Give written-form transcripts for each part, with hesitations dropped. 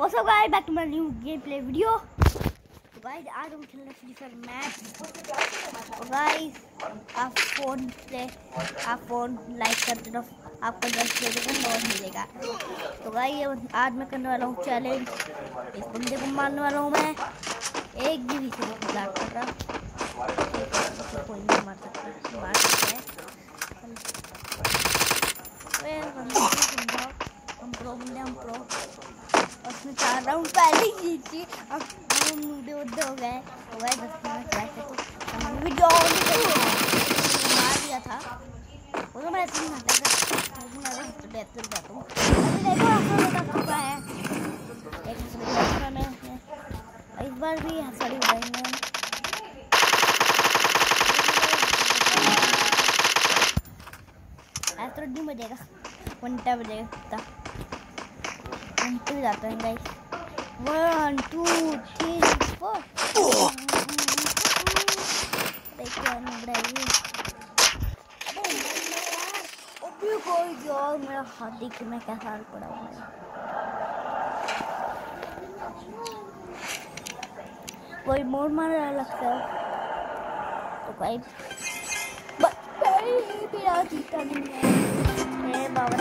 What's up guys, back to my new gameplay video. तो guys आज हम खेल रहे हैं फ्री फायर मैच। तो guys आप फोन लाइक करते रहो, आपको 10 सेकंड और मिलेगा। तो guys आज मैं करने वाला हूँ चैलेंज। इस बंदे को मारने वाला हूँ मैं। एक भी से मजाक कर रहा, कोई नहीं मार सकता है। हम प्रो उसने 4 राउंड पहले ही जीती। अब हम मुद्दे हो गए। तो गए 10 मिनट वैसे तो हमने वीडियो मार दिया था। वो तो मैं 3 घंटे तक तो देखो चुका है। एक में इस बार भी हंसड़ी उड़ाएंगे हम। ऐसा तो नहीं बजेगा, 1 बजेगा। हम तो जाते हैं गाइस। 1 2 3 4 देखिए नबड़ाइए। अभी कोई यार मेरा हाथ देखिए मैं क्या हाल पड़ा हुआ है। कोई मोड़ मारा लगता है। तो भाई मेरा जीता नहीं है। बाबा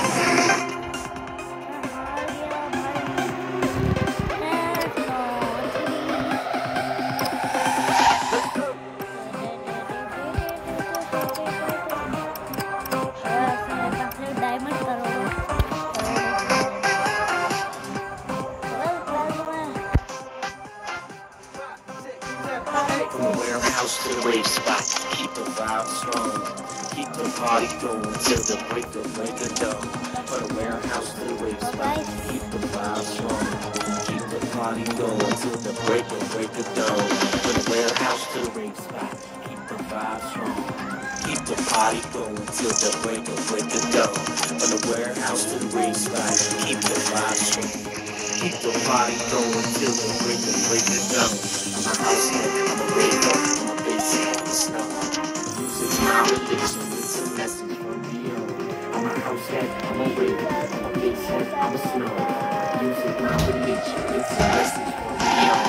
From the warehouse to the rave spot, keep the vibe strong, keep the party going till the break of dawn. From the warehouse to the rave spot, keep the vibe strong, keep the party going till the break of dawn. From the warehouse to the rave spot, keep the vibe strong, keep the party going till the break of dawn. From the warehouse to the rave spot, keep the vibe strong, keep the party going till the break of dawn. I'm a house nigga, I'm a rave up, I'm a basic on the snow. Music's my religion, it's a lesson from beyond. I'm a house head, I'm a rave up, I'm a basic, I'm a snow. Music my religion, it's a lesson from beyond.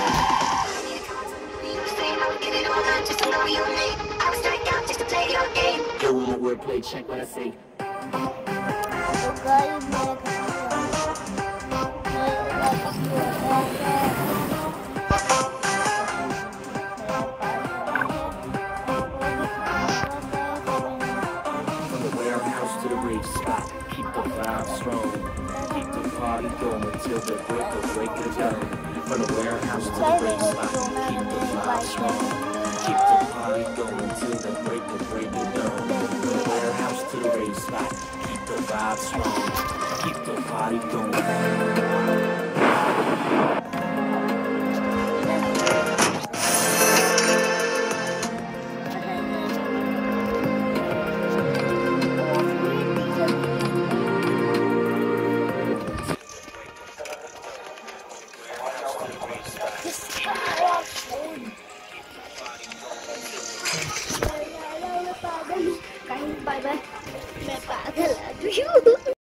Yo, in the wordplay, check what I say. To the rave spot, keep the vibe strong, keep the party going till the break of dawn. From the warehouse to the rave spot, keep the vibe strong, keep the party going till the break of dawn. From the warehouse to the rave spot, keep the vibe strong, keep the party going. Bye bye. मैं पागल